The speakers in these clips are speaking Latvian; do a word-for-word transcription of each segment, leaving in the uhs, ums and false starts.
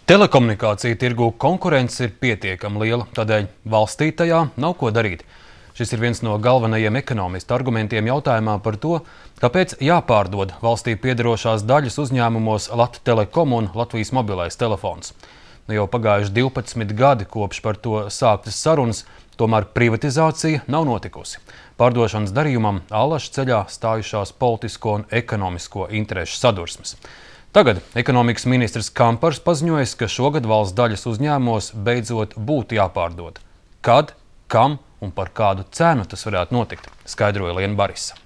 Telekomunikāciju tirgu konkurence ir pietiekami liela, tādēļ valstī tajā nav ko darīt. Šis ir viens no galvenajiem ekonomistu argumentiem jautājumā par to, kāpēc jāpārdod valstī piederošās daļas uzņēmumos Lat Telekom un Latvijas mobilais telefons. Nu jau pagājuši divpadsmit gadi kopš par to sāktas sarunas, tomēr privatizācija nav notikusi. Pārdošanas darījumam allaž ceļā stājušās politisko un ekonomisko interešu sadursmes. Tagad ekonomikas ministrs Kampars paziņojas, ka šogad valsts daļas uzņēmumos beidzot būtu jāpārdod. Kad, kam un par kādu cenu tas varētu notikt, skaidroja Liena Barisa.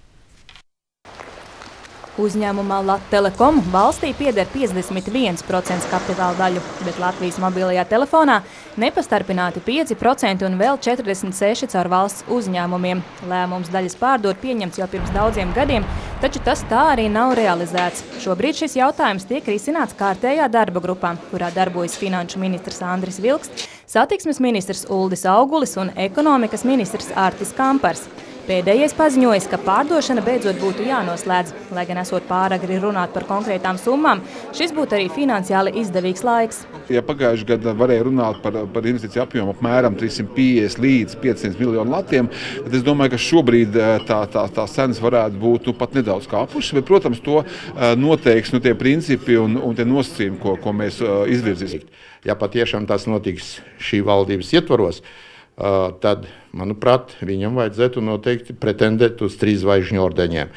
Uzņēmumā Lat Telekom valstī pieder piecdesmit viens procents kapitāla daļu, bet Latvijas mobilajā telefonā nepastarpināti pieci procenti un vēl četrdesmit seši caur valsts uzņēmumiem. Lēmums daļas pārdot pieņemts jau pirms daudziem gadiem, taču tas tā arī nav realizēts. Šobrīd šis jautājums tiek risināts kārtējā darba grupā, kurā darbojas finanšu ministrs Andris Vilksts, satiksmes ministrs Uldis Augulis un ekonomikas ministrs Artis Kampars. Pēdējais paziņojas, ka pārdošana beidzot būtu jānoslēdz. Lai gan esot pāragri runāt par konkrētām summām, šis būtu arī finansiāli izdevīgs laiks. Ja pagājuši gadu varēja runāt par, par investīciju apjomu apmēram trīssimt piecdesmit līdz piecsimt miljonu latiem, tad es domāju, ka šobrīd tā, tā, tā cenas varētu būt nu, pat nedaudz kāpušas, bet, protams, to noteiks nu, tie principi un, un tie nosacījumi, ko, ko mēs izvirzīsim. Ja patiešām tas notiks šī valdības ietvaros, tad, manuprāt, viņam vajadzētu noteikti pretendēt uz trīs zvaigžņu ordeņiem.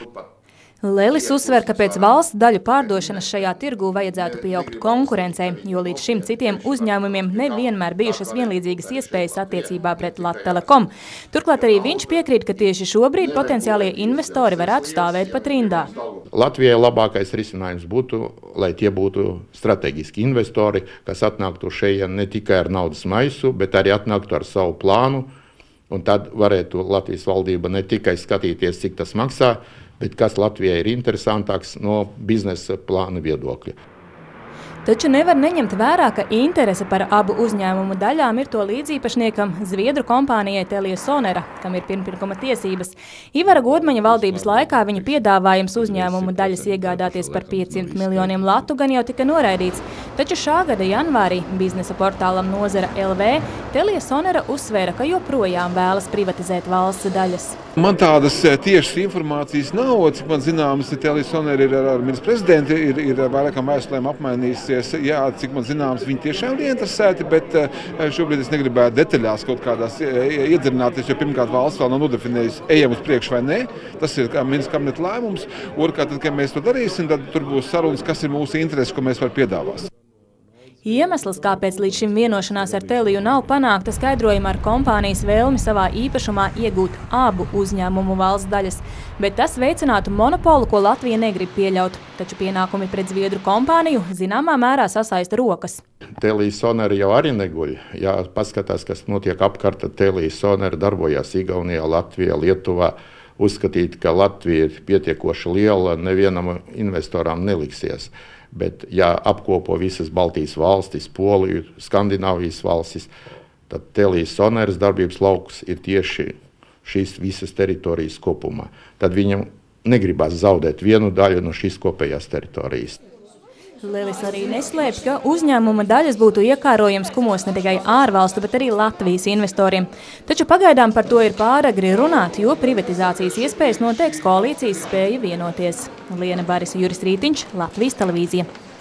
Lelis uzsver, ka pēc valsts daļu pārdošanas šajā tirgū vajadzētu pieaugt konkurencei, jo līdz šim citiem uzņēmumiem nevienmēr bijušas vienlīdzīgas iespējas attiecībā pret Lat Telekom. Turklāt arī viņš piekrīt, ka tieši šobrīd potenciālie investori varētu stāvēt pat rindā. Latvijai labākais risinājums būtu, lai tie būtu strateģiski investori, kas atnāktu šeit ne tikai ar naudas maisu, bet arī atnāktu ar savu plānu, un tad varētu Latvijas valdība ne tikai skatīties, cik tas maksā, bet kas Latvijai ir interesantāks no biznesa plāna viedokļa. Taču nevar neņemt vērā, ka interese par abu uzņēmumu daļām ir to līdzīpašniekam Zviedru kompānijai Telia Sonera, kam ir pirmpirkuma tiesības. Ivara Godmaņa valdības laikā viņa piedāvājums uzņēmumu daļas iegādāties par piecsimt miljoniem latu gan jau tika noraidīts. Taču šā gada janvārī biznesa portālam Nozara L V Telia Sonera uzsvēra, ka joprojām vēlas privatizēt valsts daļas. Man tādas tiešas informācijas nav, cik man zināms, Telia Sonera ir ar ministru prezidentu, ir, ir vairākām vēstulēm apmainījusies. Jā, cik man zināms, viņi tiešām ir interesēti, bet šobrīd es negribētu detaļās kaut kādās iedzirināties, jo pirmkārt valsts vēl nav nodefinējusi, ejam uz priekšu vai nē. Tas ir ministra kabineta lēmums. Otrkārt, tad, kad mēs to darīsim, tad tur būs sarunas, kas ir mūsu interesi, ko mēs var piedāvāt. Iemesls, kāpēc līdz šim vienošanās ar Teliju nav panākta, skaidrojama ar kompānijas vēlmi savā īpašumā iegūt abu uzņēmumu valsts daļas, bet tas veicinātu monopolu, ko Latvija negrib pieļaut. Taču pienākumi pret Zviedru kompāniju zināmā mērā sasaista rokas. Telia Sonera jau arī neguļ. Ja paskatās, kas notiek apkārt, tad Telia Sonera darbojās Igaunijā, Latvijā, Lietuvā. Uzskatīt, ka Latvija ir pietiekoši liela, nevienam investoram neliksies. Bet, ja apkopo visas Baltijas valstis, Poliju, Skandināvijas valstis, tad Telia Soneras darbības lauks ir tieši šīs visas teritorijas kopumā. Tad viņam negribas zaudēt vienu daļu no šīs kopējās teritorijas. Lelis arī neslēpj, ka uzņēmuma daļas būtu iekārojams kumos ne tikai ārvalstu, bet arī Latvijas investoriem. Taču pagaidām par to ir pāragri runāt, jo privatizācijas iespējas noteiks koalīcijas spēja vienoties. Liena Barisa, Juris Rītiņš, Latvijas televīzija.